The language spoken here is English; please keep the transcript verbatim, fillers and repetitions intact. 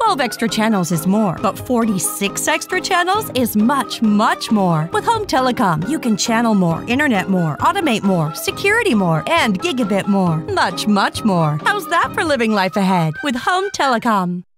twelve extra channels is more, but forty-six extra channels is much, much more. With Home Telecom, you can channel more, internet more, automate more, security more, and gigabit more. Much, much more. How's that for living life ahead with Home Telecom?